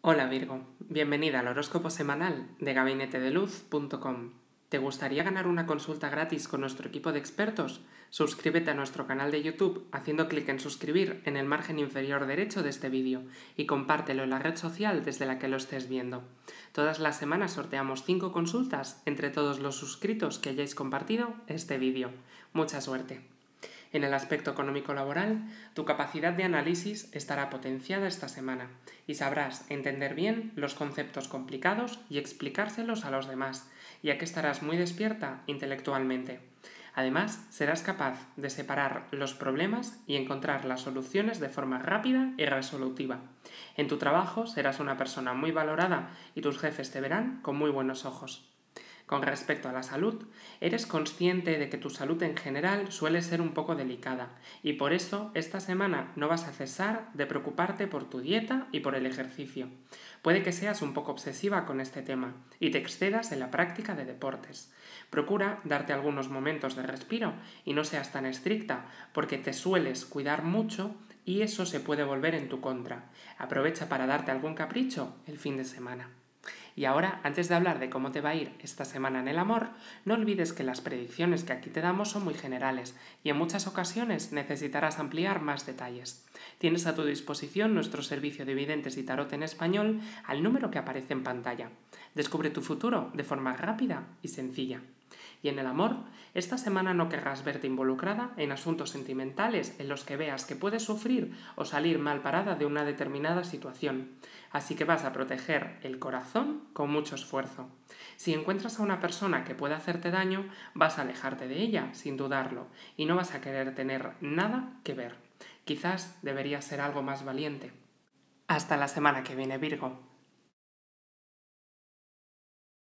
Hola Virgo, bienvenida al horóscopo semanal de gabinetedeluz.com. ¿Te gustaría ganar una consulta gratis con nuestro equipo de expertos? Suscríbete a nuestro canal de YouTube haciendo clic en suscribir en el margen inferior derecho de este vídeo y compártelo en la red social desde la que lo estés viendo. Todas las semanas sorteamos 5 consultas entre todos los suscritos que hayáis compartido este vídeo. Mucha suerte. En el aspecto económico-laboral, tu capacidad de análisis estará potenciada esta semana y sabrás entender bien los conceptos complicados y explicárselos a los demás, ya que estarás muy despierta intelectualmente. Además, serás capaz de separar los problemas y encontrar las soluciones de forma rápida y resolutiva. En tu trabajo serás una persona muy valorada y tus jefes te verán con muy buenos ojos. Con respecto a la salud, eres consciente de que tu salud en general suele ser un poco delicada y por eso esta semana no vas a cesar de preocuparte por tu dieta y por el ejercicio. Puede que seas un poco obsesiva con este tema y te excedas en la práctica de deportes. Procura darte algunos momentos de respiro y no seas tan estricta porque te sueles cuidar mucho y eso se puede volver en tu contra. Aprovecha para darte algún capricho el fin de semana. Y ahora, antes de hablar de cómo te va a ir esta semana en el amor, no olvides que las predicciones que aquí te damos son muy generales y en muchas ocasiones necesitarás ampliar más detalles. Tienes a tu disposición nuestro servicio de videntes y tarot en español al número que aparece en pantalla. Descubre tu futuro de forma rápida y sencilla. Y en el amor, esta semana no querrás verte involucrada en asuntos sentimentales en los que veas que puedes sufrir o salir mal parada de una determinada situación. Así que vas a proteger el corazón con mucho esfuerzo. Si encuentras a una persona que puede hacerte daño, vas a alejarte de ella sin dudarlo y no vas a querer tener nada que ver. Quizás deberías ser algo más valiente. Hasta la semana que viene, Virgo.